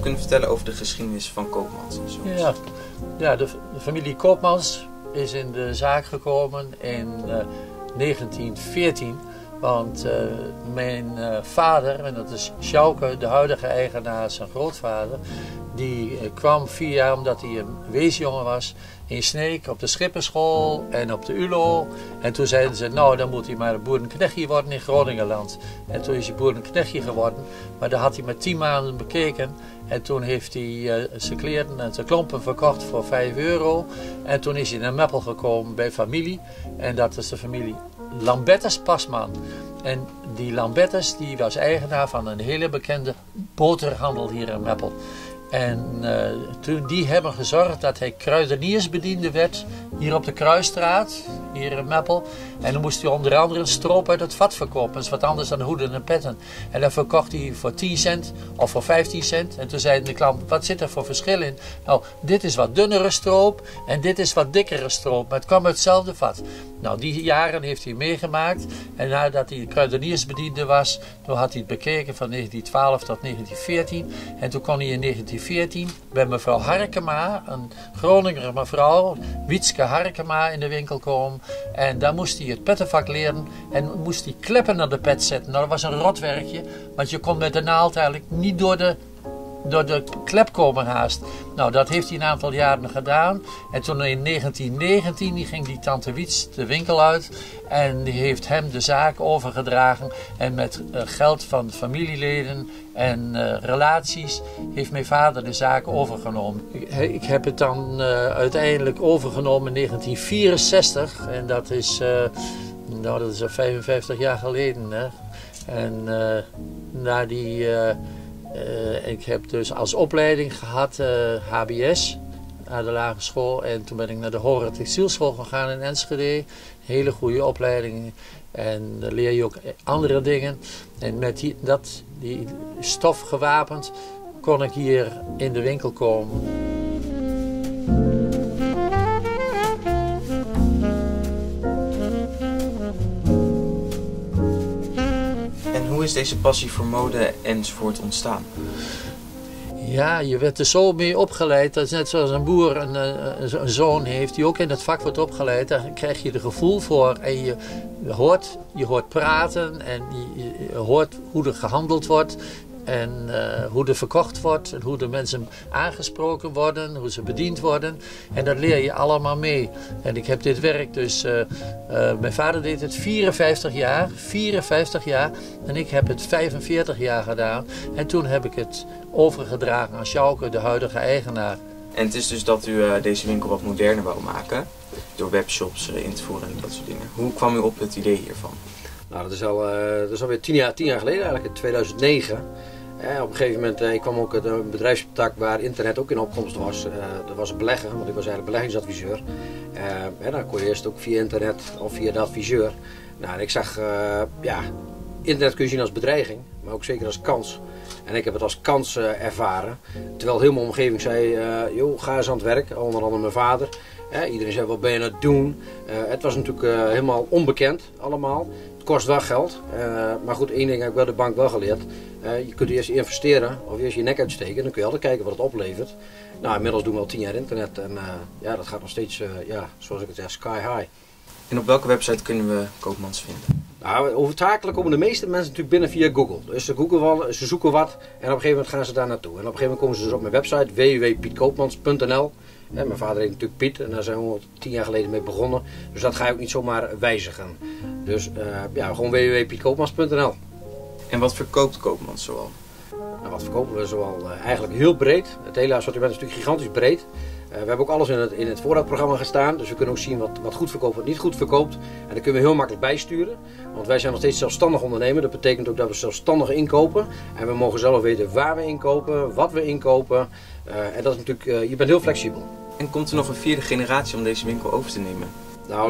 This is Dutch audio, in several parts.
kunnen vertellen over de geschiedenis van Koopmans en zo? Ja, de familie Koopmans is in de zaak gekomen in 1914. Want mijn vader, en dat is Sjouke, de huidige eigenaar, zijn grootvader, die kwam 4 jaar omdat hij een weesjongen was in Sneek op de schipperschool en op de ULO. En toen zeiden ze, nou dan moet hij maar een boerenknechtje worden in Groningenland. En toen is hij boerenknechtje geworden, maar dat had hij met 10 maanden bekeken. En toen heeft hij zijn kleren en zijn klompen verkocht voor €5. En toen is hij naar Meppel gekomen bij familie. En dat is de familie Lambertus Pasman. En die Lambertus die was eigenaar van een hele bekende boterhandel hier in Meppel. En toen die hebben gezorgd dat hij kruideniersbediende werd hier op de Kruisstraat, hier in Meppel. En dan moest hij onder andere een stroop uit het vat verkopen. Dat is wat anders dan hoeden en petten. En dan verkocht hij voor 10 cent of voor 15 cent. En toen zeiden de klanten, wat zit er voor verschil in? Nou, dit is wat dunnere stroop en dit is wat dikkere stroop. Maar het kwam uit hetzelfde vat. Nou, die jaren heeft hij meegemaakt. En nadat hij kruideniersbediende was, toen had hij het bekeken van 1912 tot 1914. En toen kon hij in 1914 bij mevrouw Harkema, een Groninger mevrouw, Wietske Harkema, in de winkel komen. En daar moest hij het pettenvak leren en moest hij kleppen naar de pet zetten. Nou, dat was een rotwerkje, want je kon met de naald eigenlijk niet door de klep komen haast. Nou, dat heeft hij een aantal jaren gedaan. En toen in 1919 ging die tante Wiets de winkel uit. En die heeft hem de zaak overgedragen. En met geld van familieleden en relaties heeft mijn vader de zaak overgenomen. Ik heb het dan uiteindelijk overgenomen in 1964. En dat is al 55 jaar geleden. Hè? En na die... ik heb dus als opleiding gehad HBS aan de lagere school. En toen ben ik naar de Hogere Textielschool gegaan in Enschede. Hele goede opleiding. En dan leer je ook andere dingen. En met die stof gewapend kon ik hier in de winkel komen. Hoe is deze passie voor mode enzovoort ontstaan? Ja, je werd er zo mee opgeleid. Dat is net zoals een boer een zoon heeft die ook in het vak wordt opgeleid. Daar krijg je er gevoel voor. En je hoort praten en je hoort hoe er gehandeld wordt. En hoe er verkocht wordt en hoe de mensen aangesproken worden, hoe ze bediend worden. En dat leer je allemaal mee. En ik heb dit werk dus, mijn vader deed het 54 jaar en ik heb het 45 jaar gedaan. En toen heb ik het overgedragen aan Sjouke, de huidige eigenaar. En het is dus dat u deze winkel wat moderner wou maken, door webshops in te voeren en dat soort dingen. Hoe kwam u op het idee hiervan? Nou, dat is alweer 10 jaar geleden eigenlijk, in 2009. Op een gegeven moment, ik kwam ook uit een bedrijfstak waar internet ook in opkomst was. Dat was een belegger, want ik was eigenlijk beleggingsadviseur. Dan kon je eerst ook via internet of via de adviseur. Nou, en ik zag, internet kun je zien als bedreiging, maar ook zeker als kans. En ik heb het als kans ervaren. Terwijl heel mijn omgeving zei, joh, ga eens aan het werk. Onder andere mijn vader. Iedereen zei, wat ben je aan het doen? Het was natuurlijk helemaal onbekend allemaal. Het kost wel geld. Maar goed, één ding heb ik wel de bank wel geleerd. Je kunt eerst investeren of eerst je nek uitsteken. Dan kun je altijd kijken wat het oplevert. Nou, inmiddels doen we al 10 jaar internet. En dat gaat nog steeds, zoals ik het zeg, sky high. En op welke website kunnen we Koopmans vinden? Nou, overtakelijk komen de meeste mensen natuurlijk binnen via Google. Dus ze zoeken wat en op een gegeven moment gaan ze daar naartoe. En op een gegeven moment komen ze dus op mijn website www.pietkoopmans.nl. Mijn vader heet natuurlijk Piet en daar zijn we al 10 jaar geleden mee begonnen. Dus dat ga je ook niet zomaar wijzigen. Dus gewoon www.pietkoopmans.nl. En wat verkoopt Koopmans zoal? Nou, wat verkopen we zoal? Eigenlijk heel breed. Het hele assortiment is natuurlijk gigantisch breed. We hebben ook alles in het voorraadprogramma gestaan. Dus we kunnen ook zien wat goed verkoopt, wat niet goed verkoopt. En dat kunnen we heel makkelijk bijsturen. Want wij zijn nog steeds zelfstandig ondernemer. Dat betekent ook dat we zelfstandig inkopen. En we mogen zelf weten waar we inkopen, wat we inkopen. En dat is natuurlijk, je bent heel flexibel. En komt er nog een 4e generatie om deze winkel over te nemen? Nou,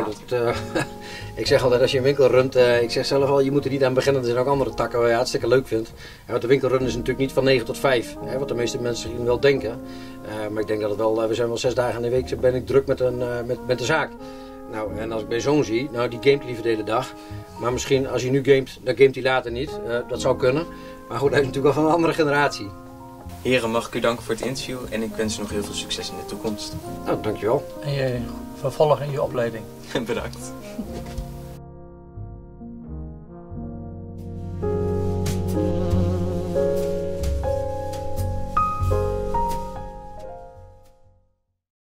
ik zeg altijd als je een winkel runt, ik zeg zelf al, je moet er niet aan beginnen. Er zijn ook andere takken waar je hartstikke leuk vindt. Want de winkelrun is natuurlijk niet van 9 tot 5, wat de meeste mensen misschien wel denken. Maar ik denk dat het wel, we zijn wel 6 dagen in de week, ben ik druk met de zaak. Nou, en als ik mijn zoon zie, nou die gamet liever de hele dag. Maar misschien als hij nu gamet, dan gamet hij later niet. Dat zou kunnen. Maar goed, hij is natuurlijk wel van een andere generatie. Heren, mag ik u danken voor het interview en ik wens u nog heel veel succes in de toekomst. Nou, dankjewel. En je vervolg in je opleiding. Bedankt.